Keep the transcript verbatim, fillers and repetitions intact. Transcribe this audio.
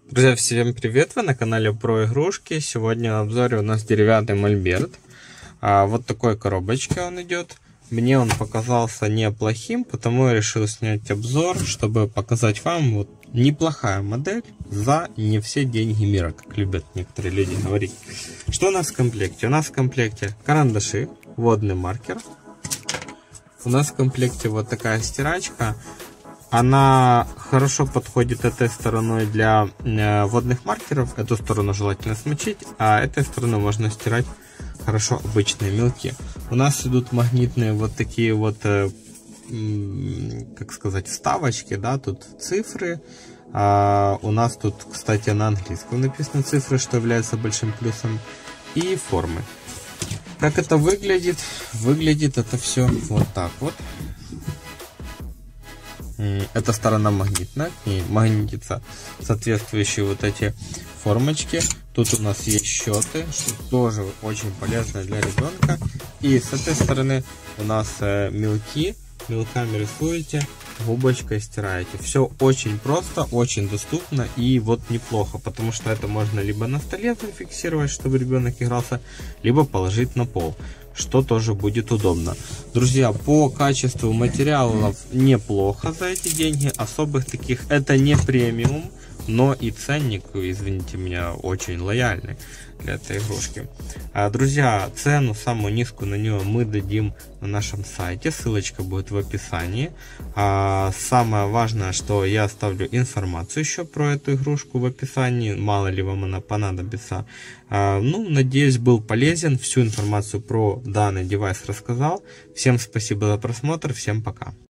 Друзья, всем привет! Вы на канале Про Игрушки. Сегодня на обзоре у нас деревянный мольберт. А, вот такой коробочке он идет. Мне он показался неплохим, потому я решил снять обзор, чтобы показать вам вот неплохая модель за не все деньги мира, как любят некоторые люди говорить. Что у нас в комплекте? У нас в комплекте карандаши, водный маркер. У нас в комплекте вот такая стирачка. Она хорошо подходит этой стороной для э, водных маркеров. Эту сторону желательно смочить, а этой стороной можно стирать хорошо обычные мелки. У нас идут магнитные вот такие вот, э, как сказать, вставочки, да, тут цифры. А у нас тут, кстати, на английском написаны цифры, что является большим плюсом, и формы. Как это выглядит? Выглядит это все вот так вот. Эта сторона магнитная, к ней магнитятся соответствующие вот эти формочки. Тут у нас есть счеты, что тоже очень полезно для ребенка. И с этой стороны у нас мелки. Мелками рисуете, губочкой стираете. Все очень просто, очень доступно и вот неплохо, потому что это можно либо на столе зафиксировать, чтобы ребенок игрался, либо положить на пол, что тоже будет удобно. Друзья, по качеству материалов неплохо за эти деньги, особых таких, это не премиум, но и ценник, извините меня, очень лояльный для этой игрушки. Друзья, цену самую низкую на нее мы дадим на нашем сайте, ссылочка будет в описании. Самое важное, что я оставлю информацию еще про эту игрушку в описании, мало ли вам она понадобится. Ну, надеюсь, был полезен, всю информацию про данный девайс рассказал. Всем спасибо за просмотр, всем пока.